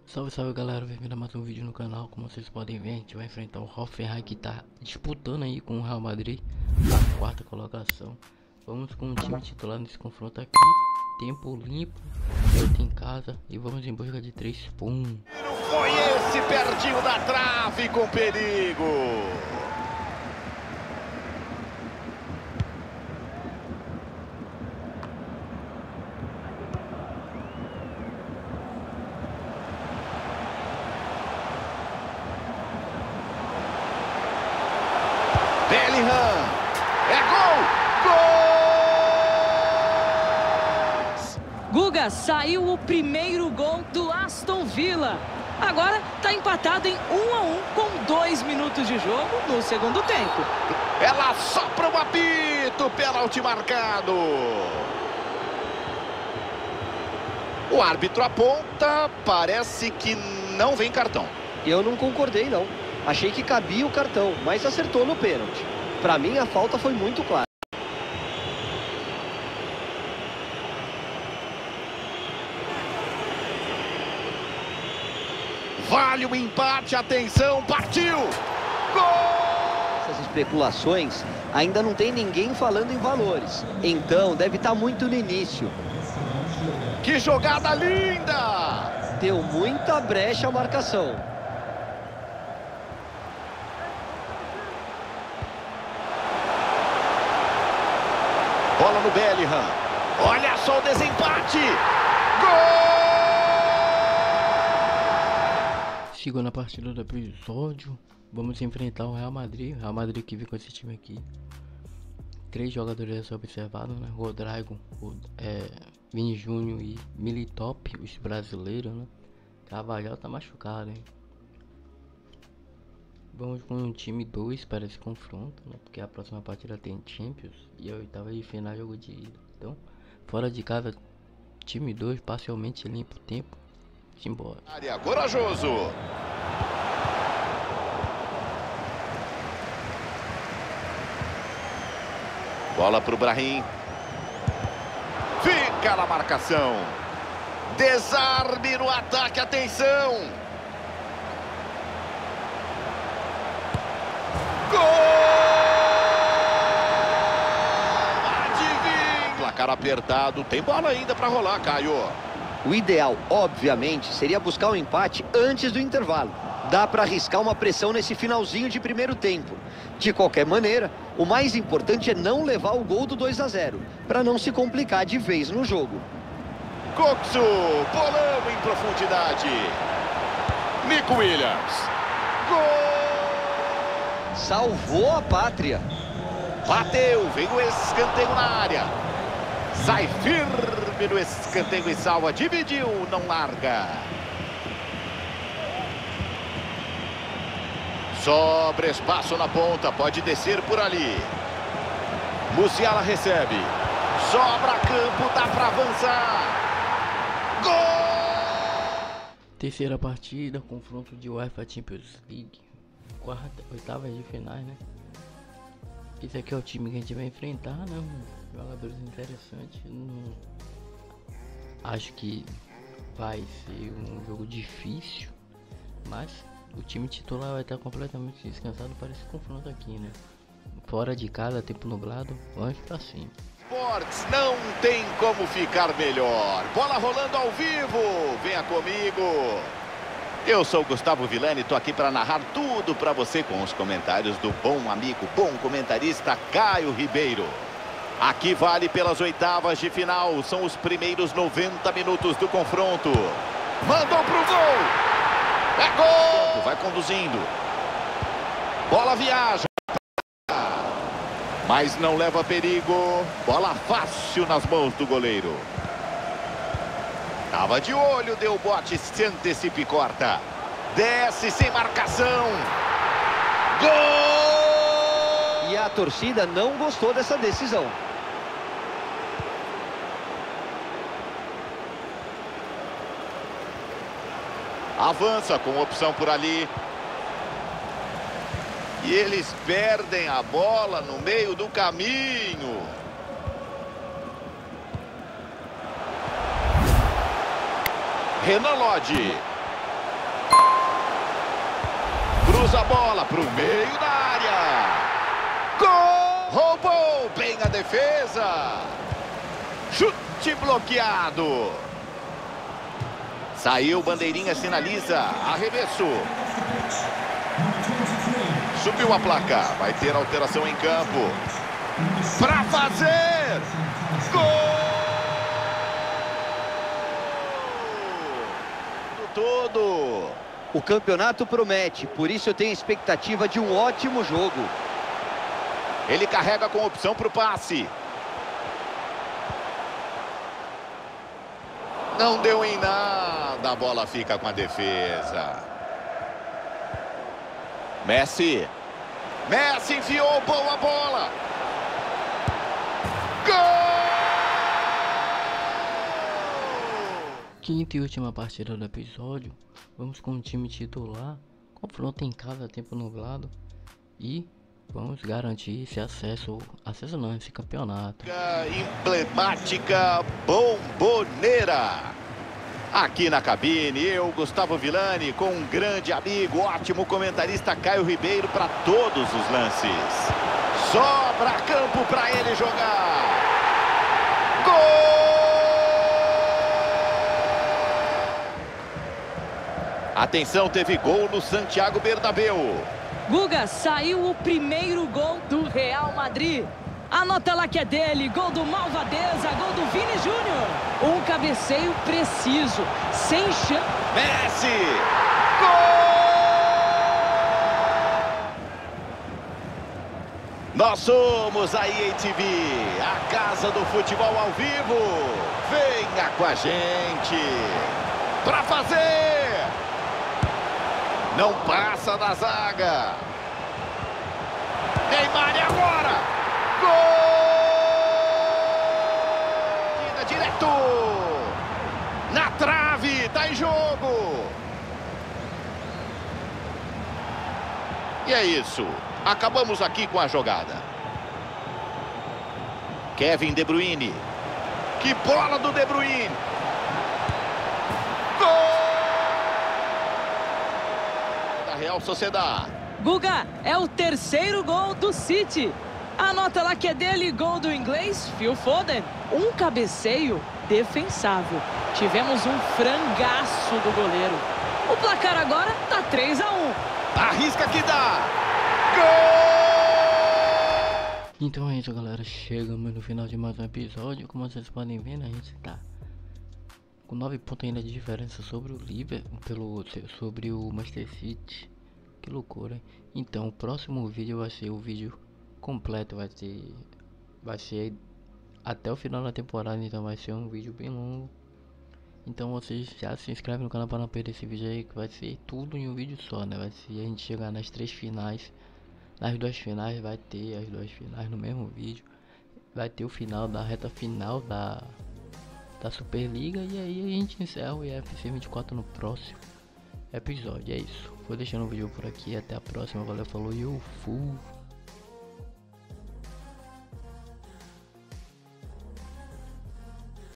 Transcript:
Salve, salve galera, bem-vindo a mais um vídeo no canal. Como vocês podem ver, a gente vai enfrentar o Hoffenheim, que tá disputando aí com o Real Madrid a quarta colocação. Vamos com o time titular nesse confronto aqui. Tempo limpo, feito em casa, e vamos em busca de 3 pontos. Foi esse pertinho da trave com perigo. Bellingham, é gol! Gol! Guga, saiu o primeiro gol do Aston Villa. Agora tá empatado em 1 a 1 com 2 minutos de jogo no segundo tempo. Ela sopra o apito, pênalti marcado. O árbitro aponta, parece que não vem cartão. Eu não concordei, não. Achei que cabia o cartão, mas acertou no pênalti. Para mim, a falta foi muito clara. Vale o empate, atenção, partiu! Gol! Essas especulações ainda não tem ninguém falando em valores. Então, deve estar muito no início. Que jogada linda! Deu muita brecha a marcação. Bola no Bellingham. Olha só o desempate! Gol! Chegou na partida do episódio. Vamos enfrentar o Real Madrid. O Real Madrid que veio com esse time aqui. 3 jogadores observados, né? Rodrigo, Vini Júnior e Militop, os brasileiros, né? Carvalhal tá machucado, hein? Vamos com um time 2 para esse confronto, né? Porque a próxima partida tem Champions e a oitava de final jogo de ida. Então, fora de casa, time 2 parcialmente limpa o tempo. Simbora. Área, corajoso. Bola pro Brahim. Fica na marcação. Desarme no ataque, atenção. Gol! Adivinha! Placar apertado, tem bola ainda para rolar, Caio. O ideal, obviamente, seria buscar o empate antes do intervalo. Dá para arriscar uma pressão nesse finalzinho de primeiro tempo. De qualquer maneira, o mais importante é não levar o gol do 2 a 0, para não se complicar de vez no jogo. Coxo, bolão em profundidade. Nico Williams. Gol! Salvou a pátria. Bateu, vem o escanteio na área. Sai firme no escanteio e salva. Dividiu, não larga. Sobra espaço na ponta, pode descer por ali. Musiala recebe. Sobra campo, dá para avançar. Gol! Terceira partida, confronto de UEFA Champions League. Oitavas de finais, né? Esse aqui é o time que a gente vai enfrentar, né? Jogadores interessantes. Acho que vai ser um jogo difícil, mas o time titular vai estar completamente descansado para esse confronto aqui, né? Fora de casa, tempo nublado, vamos pra cima. Sports não tem como ficar melhor. Bola rolando ao vivo. Venha comigo. Eu sou o Gustavo Villani, tô aqui para narrar tudo para você com os comentários do bom amigo, bom comentarista Caio Ribeiro. Aqui vale pelas oitavas de final, são os primeiros 90 minutos do confronto. Mandou pro gol! É gol! Vai conduzindo. Bola viaja. Mas não leva perigo. Bola fácil nas mãos do goleiro. Tava de olho, deu bote, se antecipa e corta. Desce sem marcação. Gol! E a torcida não gostou dessa decisão. Avança com opção por ali. E eles perdem a bola no meio do caminho. Renan Lodge. pro meio da área. Gol! Roubou bem a defesa. Chute bloqueado. Saiu, bandeirinha sinaliza. Arremesso. Subiu a placa. Vai ter alteração em campo. Pra fazer. Gol! Todo. O campeonato promete, por isso eu tenho expectativa de um ótimo jogo. Ele carrega com opção para o passe. Não deu em nada, a bola fica com a defesa. Messi. Messi enfiou, boa bola. Gol! Quinta e última partida do episódio, vamos com o time titular, confronto em casa, tempo nublado, e vamos garantir esse acesso não, esse campeonato. Emblemática Bomboneira. Aqui na cabine, eu, Gustavo Villani, com um grande amigo, ótimo comentarista Caio Ribeiro para todos os lances. Sobra campo para ele jogar. Gol! Atenção, teve gol no Santiago Bernabéu. Guga, saiu o primeiro gol do Real Madrid. Anota lá que é dele, gol do Malvadeza, gol do Vini Júnior. Um cabeceio preciso, sem chance. Messi! Gol! Nós somos a EA TV, a casa do futebol ao vivo. Venha com a gente pra fazer. Não passa da zaga. Neymar e agora. Gol! Direto. Na trave, tá em jogo. E é isso. Acabamos aqui com a jogada. Kevin De Bruyne. Que bola do De Bruyne. Real Sociedade. Guga, é o terceiro gol do City. Anota lá que é dele, gol do inglês Phil Foden. Um cabeceio defensável. Tivemos um frangaço do goleiro. O placar agora tá 3-1. Arrisca que dá. Gol! Então é isso, galera. Chegamos no final de mais um episódio. Como vocês podem ver, né, a gente tá com 9 pontos ainda de diferença sobre o Liverpool, sobre o Manchester City. Que loucura, hein? Então o próximo vídeo vai ser o vídeo completo, vai ser até o final da temporada, então vai ser um vídeo bem longo. Então vocês já se inscrevem no canal para não perder esse vídeo aí, que vai ser tudo em um vídeo só, né? Vai ser a gente chegar nas 3 finais, nas 2 finais, vai ter as 2 finais no mesmo vídeo. Vai ter o final da reta final da Superliga, e aí a gente encerra o EFC 24 no próximo episódio. É isso, vou deixando o vídeo por aqui, até a próxima, valeu, falou e eu fui.